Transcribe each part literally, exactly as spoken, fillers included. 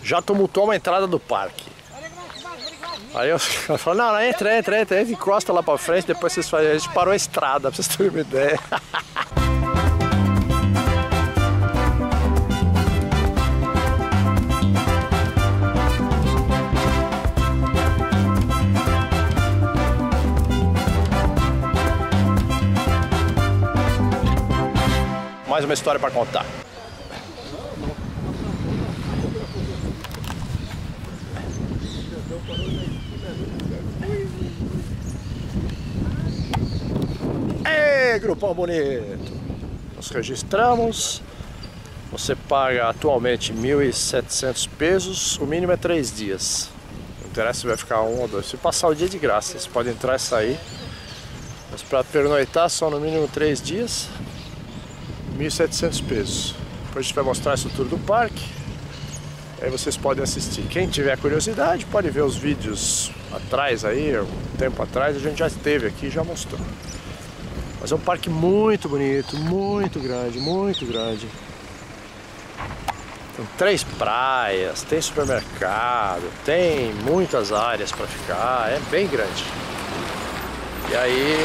já tumultuou uma entrada do parque. Aí eu falo, não, não, entra, entra, entra, entra, encosta lá pra frente, depois vocês fazem. A gente parou a estrada, pra vocês terem uma ideia. Mais uma história para contar. Ei, grupão bonito! Nos registramos. Você paga atualmente mil e setecentos pesos. O mínimo é três dias. Não interessa se vai ficar um ou dois. Se passar o dia de graça, você pode entrar e sair. Mas para pernoitar são no mínimo três dias. mil e setecentos pesos. Depois a gente vai mostrar a estrutura do parque. Aí vocês podem assistir. Quem tiver curiosidade pode ver os vídeos atrás aí, um tempo atrás a gente já esteve aqui e já mostrou. Mas é um parque muito bonito, muito grande, muito grande. Tem três praias, tem supermercado, tem muitas áreas para ficar, é bem grande. E aí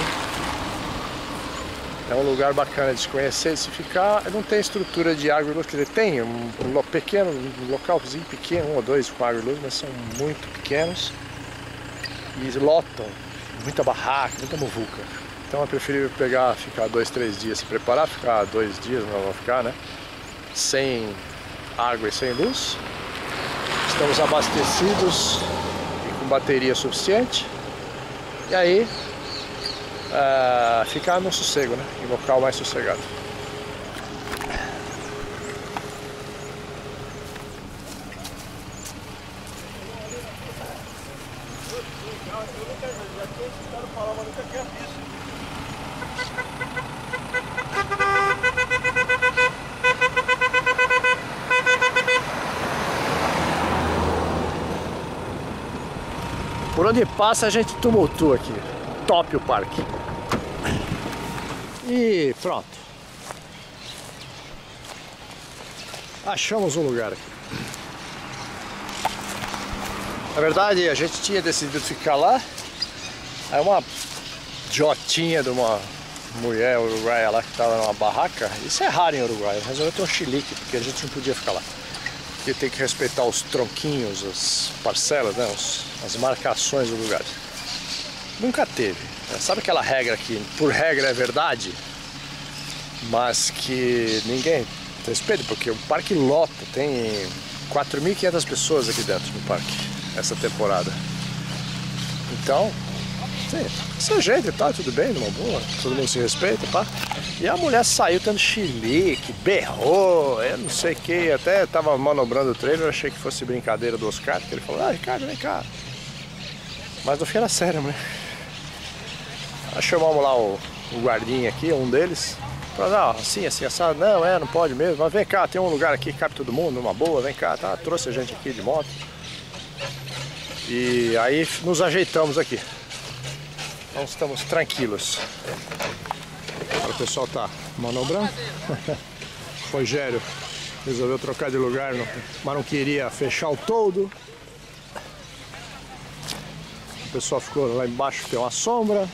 é um lugar bacana de se conhecer, de se ficar. Não tem estrutura de água e luz, quer dizer, tem um, um pequeno, um localzinho pequeno, um ou dois com água e luz, mas são muito pequenos e lotam, muita barraca, muita muvuca. Então é preferível pegar, ficar dois, três dias, se preparar, ficar dois dias, não vão ficar, né? Sem água e sem luz. Estamos abastecidos e com bateria suficiente. E aí Uh, ficar no sossego, né? Em local mais sossegado. Por onde passa a gente tumultua aqui. Top o parque. E pronto. Achamos um lugar aqui. Na verdade, a gente tinha decidido ficar lá. Aí uma jotinha de uma mulher uruguaia lá que estava numa barraca. Isso é raro em Uruguai. Resolveu ter um chilique, porque a gente não podia ficar lá. Porque tem que respeitar os tronquinhos, as parcelas, né? As marcações do lugar. Nunca teve. Sabe aquela regra que por regra é verdade, mas que ninguém respeita, porque o parque lota, tem quatro mil e quinhentas pessoas aqui dentro do parque essa temporada. Então, sim, esse é jeito e tal, tudo bem, numa boa, todo mundo se respeita, pá. E a mulher saiu tendo chilique, berrou, eu não sei o que, até tava manobrando o trailer, eu achei que fosse brincadeira do Oscar, que ele falou, ah, Ricardo, vem cá. Mas no fim era sério, né? Aí chamamos lá o, o guardinha aqui, um deles. Falou, não, assim, assim, assado, não, é, não pode mesmo, mas vem cá, tem um lugar aqui que cabe todo mundo, numa boa, vem cá, tá? Trouxe a gente aqui de moto. E aí nos ajeitamos aqui. Então estamos tranquilos. Agora o pessoal tá manobrando. O Rogério resolveu trocar de lugar, mas não queria fechar o toldo. O pessoal ficou lá embaixo, tem uma sombra.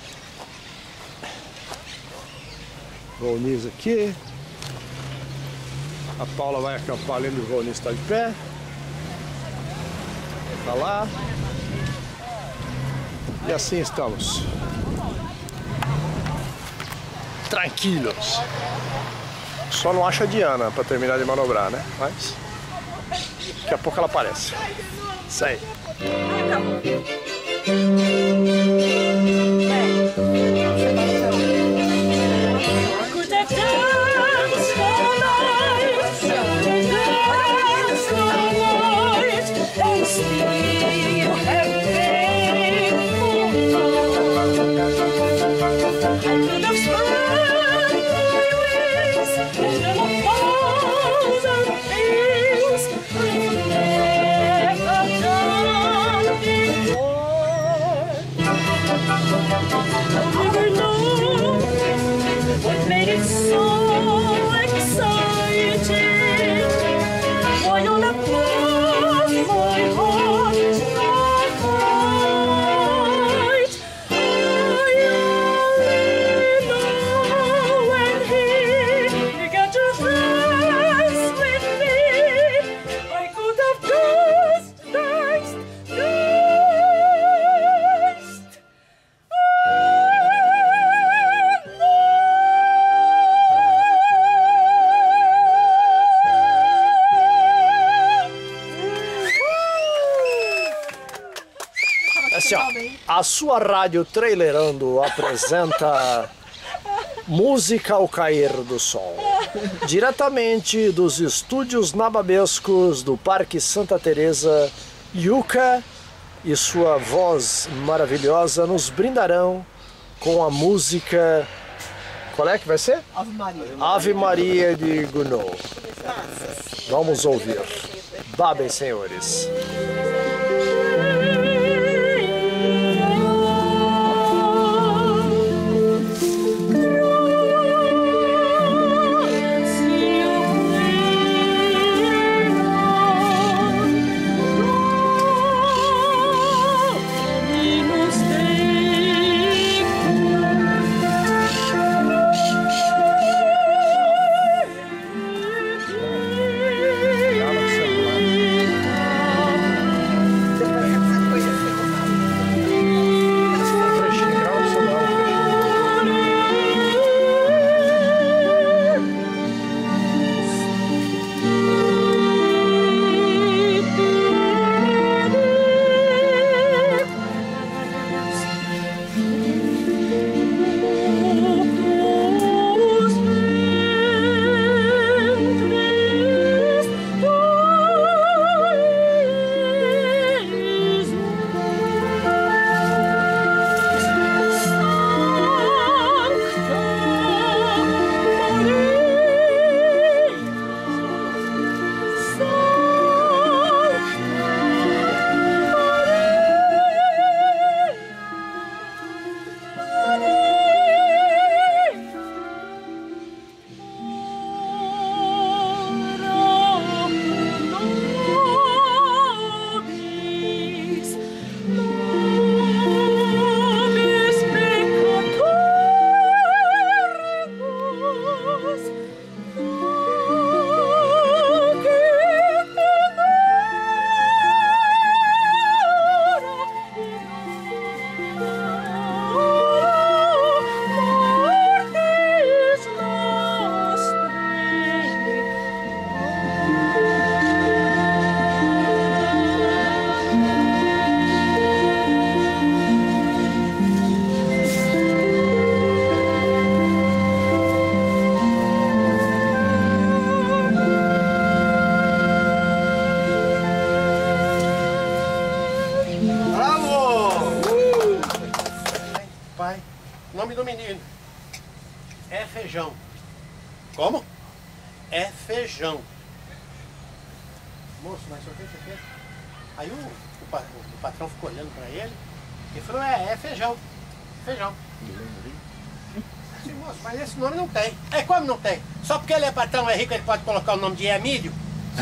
Volniz aqui. A Paula vai acampar ali onde o Volniz está de pé. Tá lá. E assim estamos. Tranquilos. Só não acha a Diana para terminar de manobrar, né? Mas daqui a pouco ela aparece. Isso aí. A sua rádio Trailerando apresenta Música ao Cair do Sol, diretamente dos estúdios nababescos do Parque Santa Teresa. Yuka e sua voz maravilhosa nos brindarão com a música... Qual é que vai ser? Ave Maria. Ave Maria de Gounod. Vamos ouvir. Babem, senhores. Pai, nome do menino é Feijão. Como? É Feijão. Moço, mas só tem isso aqui. Aí o, o, pa- o patrão ficou olhando pra ele e falou, é, é Feijão. Feijão. Sim, moço, mas esse nome não tem. É, como não tem? Só porque ele é patrão, é rico, ele pode colocar o nome de Emílio?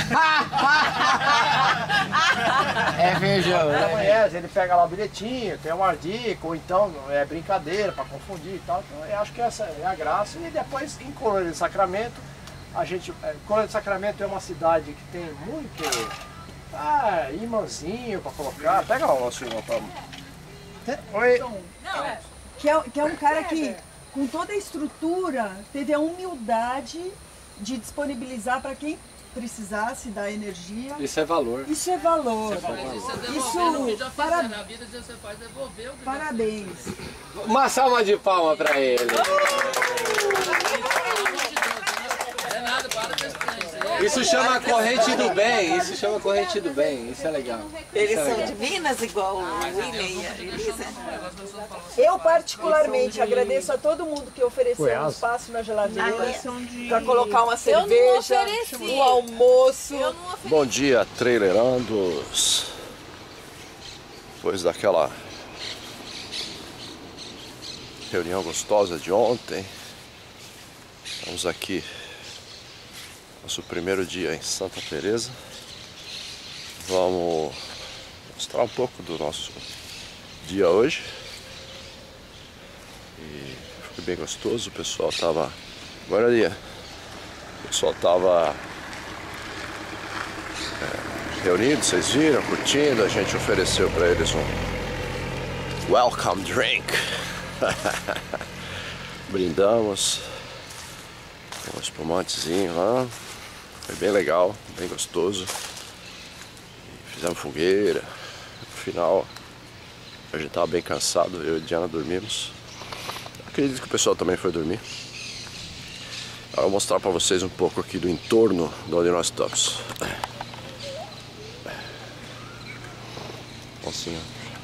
É feijão, né? Amanhã ele pega lá o bilhetinho, tem uma dica, ou então é brincadeira para confundir e tal. Então eu acho que essa é a graça. E depois em Colônia de Sacramento, a gente. É, Colônia de Sacramento é uma cidade que tem muito ah, imãzinho para colocar. Pega o nosso irmão pra... Oi. Que é, que é um cara que, com toda a estrutura, teve a humildade de disponibilizar para quem precisasse da energia. Isso é valor. Isso é valor. Isso é devolver, Isso, no que já para- fizer na vida, você faz devolver o que já Parabéns. Uma salva de palma pra ele. fez. Pelo amor de Deus, né? É nada, para desse trem. Isso aí é- Isso chama corrente do bem. Isso chama corrente do bem. Isso é legal. Eles Isso é são legal. de Minas, igual o William e a Elisa. Eu, particularmente, agradeço a todo mundo que ofereceu um Goiás. espaço na geladeira de... para colocar uma Eu não cerveja, ofereci. um almoço. Eu não ofereci. Bom dia, Trailerandos. Depois daquela reunião gostosa de ontem, estamos aqui, nosso primeiro dia em Santa Teresa. Vamos mostrar um pouco do nosso dia hoje. E foi bem gostoso, o pessoal tava. Bom dia. O pessoal tava é, reunido, vocês viram, curtindo. A gente ofereceu para eles um welcome drink. Brindamos com um espumantezinho lá. Foi bem legal, bem gostoso. E fizemos fogueira. No final foi A gente tava bem cansado, eu e a Diana dormimos. Acredito que o pessoal também foi dormir. Eu vou mostrar pra vocês um pouco aqui do entorno de onde nós estamos. Assim,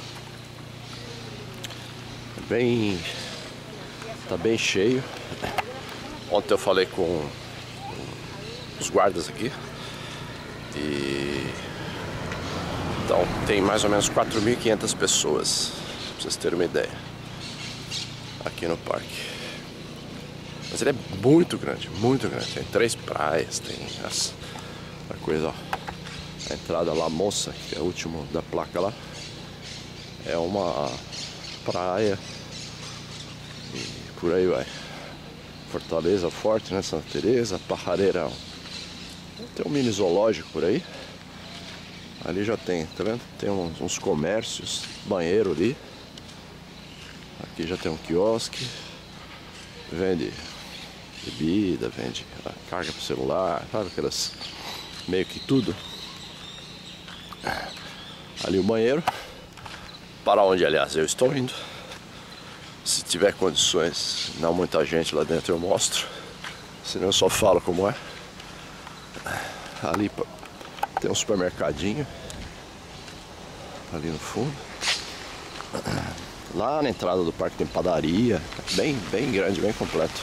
ó. Bem... Tá bem cheio. Ontem eu falei com os guardas aqui. E... Então tem mais ou menos quatro mil e quinhentas pessoas, pra vocês terem uma ideia, aqui no parque. Mas ele é muito grande, muito grande. Tem três praias, tem as, a coisa, ó. A entrada lá, Moça, que é o último da placa lá, é uma praia. E por aí vai. Fortaleza Forte, né? Santa Teresa, Parrareirão. Tem um mini zoológico por aí. Ali já tem, tá vendo? Tem uns, uns comércios, banheiro ali. Aqui já tem um quiosque. Vende bebida, vende carga pro celular, sabe? Aquelas, meio que tudo. Ali o banheiro. Para onde, aliás, eu estou indo. Se tiver condições, não muita gente lá dentro, eu mostro. Senão eu só falo como é. Ali tem um supermercadinho ali no fundo. Lá na entrada do parque tem padaria, bem, bem grande, bem completo.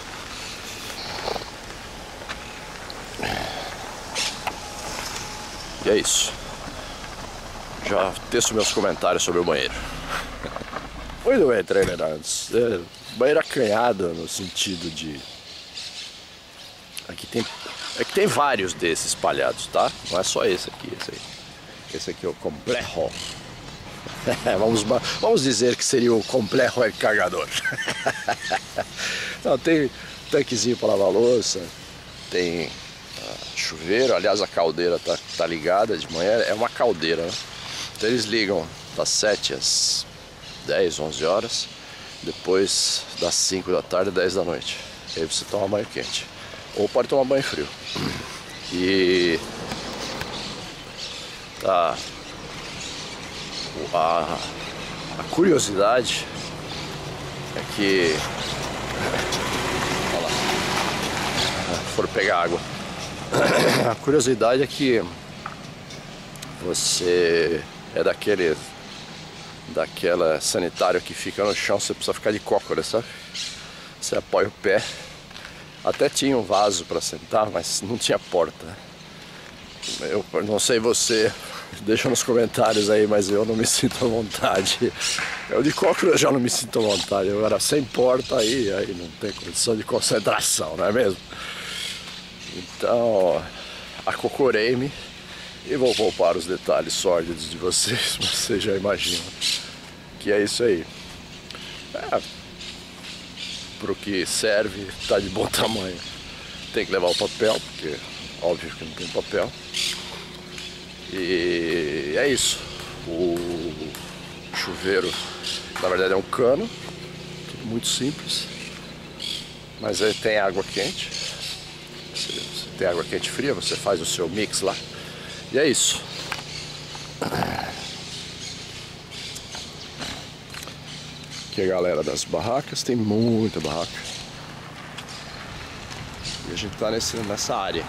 E é isso. Já teço meus comentários sobre o banheiro. Muito bem, treineirantes. É, banheiro acanhado no sentido de... Aqui tem... É que tem vários desses espalhados, tá? Não é só esse aqui, esse aí. Esse aqui é o complexo. vamos, vamos dizer que seria o complexo carregador. Não, tem tanquezinho para lavar louça, tem uh, chuveiro, aliás a caldeira tá, tá ligada de manhã, é uma caldeira, né? Então eles ligam das sete às dez, onze horas, depois das cinco da tarde, dez da noite. E aí você toma banho quente. Ou pode tomar banho frio. E tá, a, a curiosidade é que, olha lá, for pegar água. A curiosidade é que você é daquele daquela sanitário que fica no chão, você precisa ficar de cócoras, sabe? Você apoia o pé. Até tinha um vaso para sentar, mas não tinha porta. Eu não sei você, deixa nos comentários aí, mas eu não me sinto à vontade. Eu de cócoras já não me sinto à vontade. Agora sem porta aí, aí não tem condição de concentração, não é mesmo? Então, acocorei-me e vou poupar os detalhes sórdidos de vocês, vocês já imaginam que é isso aí. É, pro que serve, tá de bom tamanho. Tem que levar o papel, porque óbvio que não tem papel. E é isso. O chuveiro, na verdade, é um cano, tudo muito simples, mas ele tem água quente. Você tem água quente e fria, você faz o seu mix lá. E é isso. Aqui a galera das barracas, tem muita barraca. E a gente tá nesse, nessa área.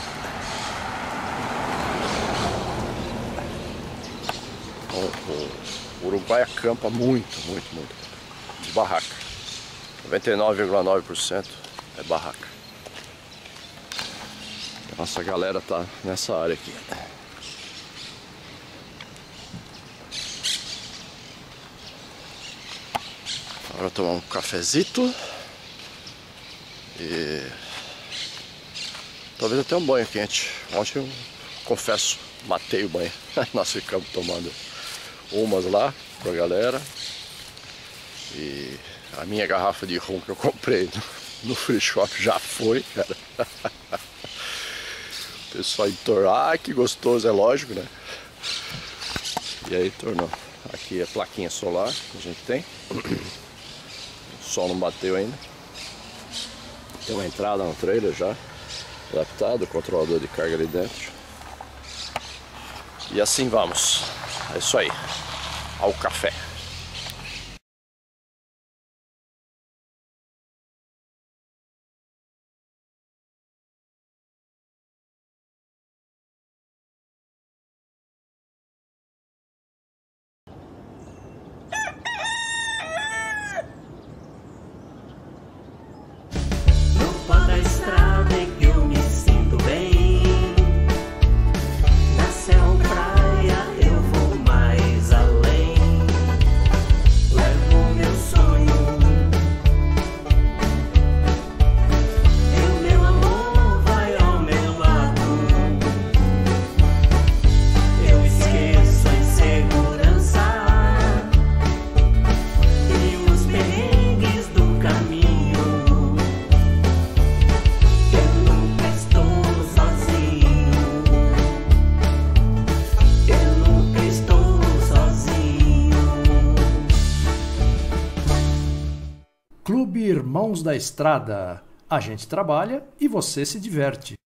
O, o Uruguai acampa muito, muito, muito de barraca. noventa e nove vírgula nove por cento é barraca. Nossa galera tá nessa área aqui. Agora tomar um cafezito e talvez até um banho quente. Ontem eu confesso, matei o banho. Nós ficamos tomando umas lá com a galera e a minha garrafa de rum que eu comprei no, no free shop já foi, cara. O pessoal entornou, ah, que gostoso, é lógico, né? E aí tornou. Aqui a plaquinha solar que a gente tem. O sol não bateu ainda. Tem uma entrada no trailer já adaptado, controlador de carga ali dentro. E assim vamos. É isso aí. Ao café. Irmãos da Estrada. A gente trabalha e você se diverte.